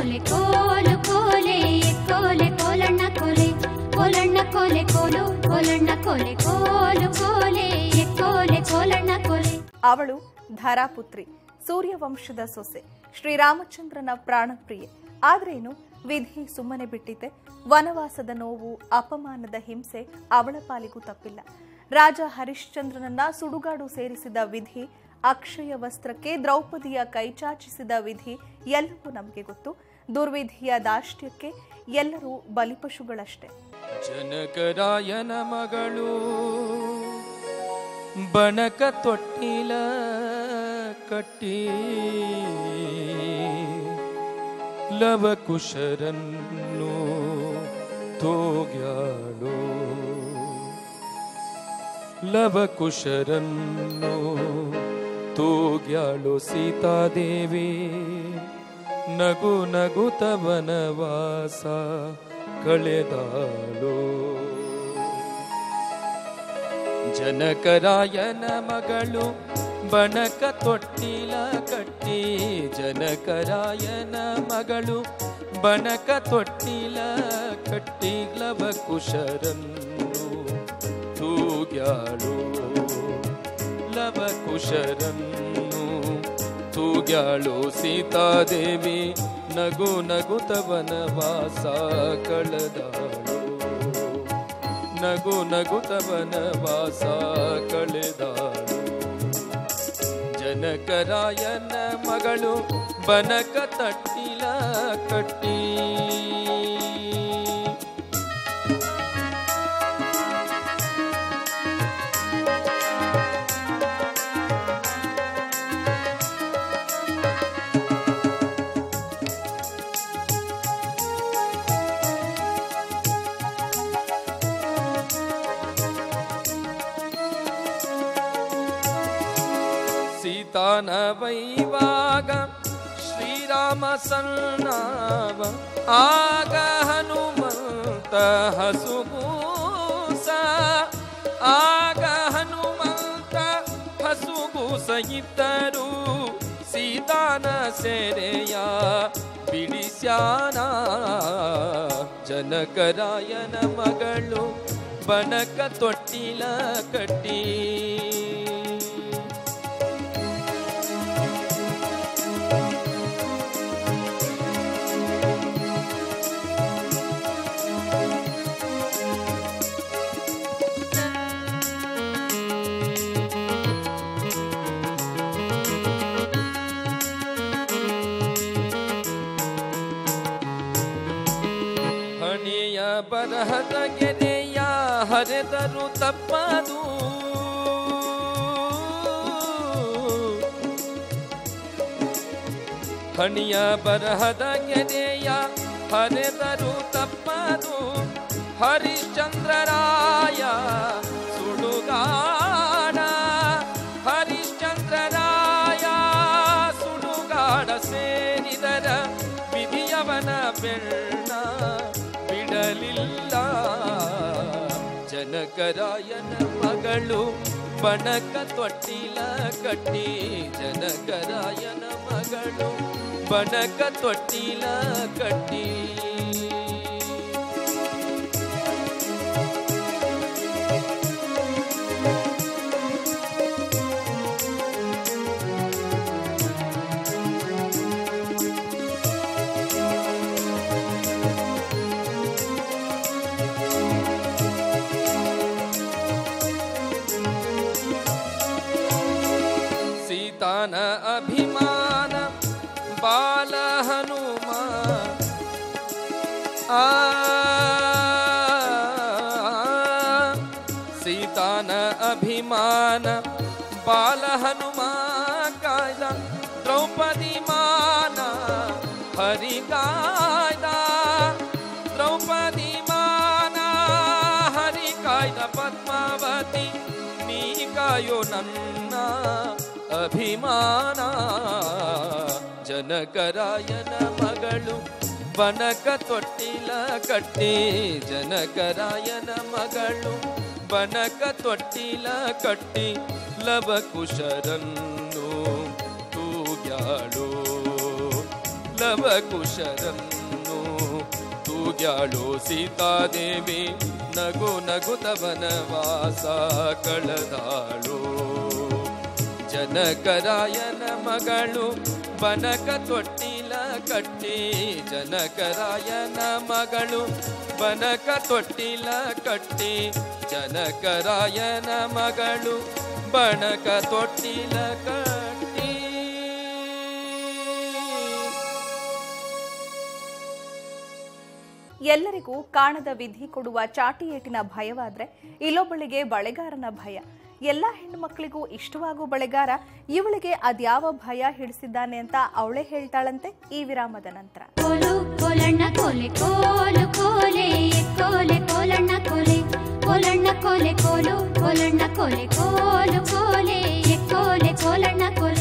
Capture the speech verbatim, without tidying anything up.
ಕೋಲೆ ಕೋಲು ಕೋಲೆ ಕೋಲೆ ಕೋಲಣ್ಣ ಕೋಲೆ ಕೋಲಣ್ಣ ಕೋಲೆ ಕೋಲು ಕೋಲಣ್ಣ ಕೋಲೆ ಕೋಲು ಕೋಲೆ ಕೋಲೆ ಕೋಲಣ್ಣ ಕೋಲೆ. ಅವಳು ಧರಾಪುತ್ರಿ, ಸೂರ್ಯವಂಶದ ಸೊಸೆ, ಶ್ರೀರಾಮಚಂದ್ರನ ಪ್ರಾಣಪ್ರಿಯೆ. ಆದ್ರೇನು, ವಿಧಿ ಸುಮ್ಮನೆ ಬಿಟ್ಟಿತೆ. ವನವಾಸದ ನೋವು, ಅಪಮಾನದ ಹಿಂಸೆ ಅವಳ ಪಾಲಿಗೂ ತಪ್ಪಿಲ್ಲ. ರಾಜ ಹರಿಶ್ಚಂದ್ರನನ್ನ ಸುಡುಗಾಡು ಸೇರಿಸಿದ ವಿಧಿ, ಅಕ್ಷಯ ವಸ್ತ್ರಕ್ಕೆ ದ್ರೌಪದಿಯ ಕೈಚಾಚಿಸಿದ ವಿಧಿ ಎಲ್ಲವೂ ನಮಗೆ ಗೊತ್ತು. ದುರ್ವಿಧಿಯ ದಾಷ್ಟ್ಯಕ್ಕೆ ಎಲ್ಲರೂ ಬಲಿಪಶುಗಳಷ್ಟೇ. ಜನಕರಾಯನ ಮಗಳು ಬಣಕ ತೊಟ್ಟಿಲ ಕಟ್ಟಿ ಲವಕುಶರನ್ನು ತೋಗ್ಯಾಳು, ಲವಕುಶರನ್ನು ತೋಗ್ಯಾಳು ಸೀತಾದೇವಿ. ನಗು ನಗುತ ವನವಾಸ ಕಳೆದಾಳು. ಜನಕರಾಯನ ಮಗಳು ಬಣಕ ತೊಟ್ಟಿಲ ಕಟ್ಟಿ, ಜನಕರಾಯನ ಮಗಳು ಬಣಕ ತೊಟ್ಟಿಲ ಕಟ್ಟಿ ಲವಕುಶರನ್ನು ತೂಗ್ಯಾಳು, ಲವಕುಶರನ್ನು ತೂಗ್ಯಾಳು ಸೀತಾದೇವಿ. ನಗು ನಗುತ ವನವಾಸ ಕಳೆದಾಳು, ನಗು ನಗುತ ವನವಾಸ ಕಳೆದಾಳು. ಜನಕರಾಯನ ಮಗಳು ಬನಕ ತಟ್ಟಿಲ ಕಟ್ಟಿ. ಸೀತಾನ ವೈವಾಗ ಶ್ರೀರಾಮ ಸನ್ನಾವ, ಆಗ ಹನುಮಂತ ಹಸುಗೂಸ, ಆಗ ಹನುಮಂತ ಹಸುಗೂಸ ಇದ್ದರು ಸೀತಾನ ಸೆರೆಯ ಬಿಡಿಸ್ಯಾನ. ಜನಕರಾಯನ ಮಗಳು ಬನಕ ತೊಟ್ಟಿಲ ಕಟ್ಟಿ. ಬರಹದ ಗೆರೆಯ ಹರೆದರು ತಪ್ಪದು, ಹಣಿಯ ಬರಹದ ಗೆರೆಯ ಹರೆದರು ತಪ್ಪದು. ಹರಿಶ್ಚಂದ್ರರಾಯ ಸುಡುಗಾಡ, ಹರಿಶ್ಚಂದ್ರರಾಯ ಸುಡುಗಾಡ ಸೇರಿದರ ವಿಧಿಯವನ ಬೆಳ್ಳ ಬಿಡಲಿಲ್ಲ. ಜನಕರಾಯನ ಮಗಳು ಬಣಕ ತೊಟ್ಟಿಲ ಕಟ್ಟಿ, ಜನಕರಾಯನ ಮಗಳು ಬಣಕ ತೊಟ್ಟಿಲ ಕಟ್ಟಿ. ಸೀತಾನ ಅಭಿಮಾನ ಬಾಲ ಹನುಮ, ಆ ಸೀತಾನ ಅಭಿಮಾನ ಬಾಲ ಹನುಮ ಕಾಯ್ದ. ದ್ರೌಪದಿ ಮಾನ ಹರಿ ಕಾಯ್ದ, ದ್ರೌಪದಿ ಮಾನ ಹರಿ ಕಾಯ್ದ. ಪದ್ಮಾವತಿ ನೀ ಕಾಯೋ ನನ್ನ ಅಭಿಮಾನ. ಜನಕರಾಯನ ಮಗಳು ಬನಕ ತೊಟ್ಟಿಲ ಕಟ್ಟಿ, ಜನಕರಾಯನ ಮಗಳು ಬನಕ ತೊಟ್ಟಿಲ ಕಟ್ಟಿ ಲವಕುಶರನ್ನು ತೂಗ್ಯಾಳು, ಲವಕುಶರನ್ನು ತೂಗ್ಯಾಳು ಸೀತಾದೇವಿ ನಗು ನಗುತ ವನವಾಸ ಕಳೆದಾಳು. ಜನಕರಾಯನ ಮಗಳು ಬನಕ ತೊಟ್ಟಿಲ ಕಟ್ಟಿ, ಜನಕರಾಯನ ಮಗಳು ಬನಕ ತೊಟ್ಟಿಲ ಕಟ್ಟಿ, ಜನಕರಾಯನ ಮಗಳು ಬನಕ ತೊಟ್ಟಿಲ ಕಟ್ಟಿ. ಎಲ್ಲರಿಗೂ ಕಾಣದ ವಿಧಿ ಕೊಡುವ ಚಾಟಿ ಏಟಿನ ಭಯವಾದ್ರೆ ಇಲ್ಲೊಬ್ಬಳಿಗೆ ಬಳೆಗಾರನ ಭಯ. ಎಲ್ಲ ಹೆಣ್ಣು ಮಕ್ಕಳಿಗೂ ಇಷ್ಟವಾಗೋ ಬಳೆಗಾರ ಇವಳಿಗೆ ಅದ್ಯಾವ ಭಯ ಹಿಡಿಸಿದ್ದಾನೆ ಅಂತ ಅವಳೇ ಹೇಳ್ತಾಳಂತೆ ಈ ವಿರಾಮದ ನಂತರ. ಕೋಲು ಕೋಲಣ್ಣ ಕೋಲೆ ಕೋಲು ಕೋಲೆ ಕೋಲೆ ಕೋಲಣ್ಣ ಕೋಲೆ ಕೋಲಣ್ಣ ಕೋಲೆ ಕೋಲು ಕೋಲಣ್ಣ ಕೋಲೆ ಕೋಲು ಕೋಲೆ ಕೋಲೆ ಕೋಲಣ್ಣ ಕೋಲೆ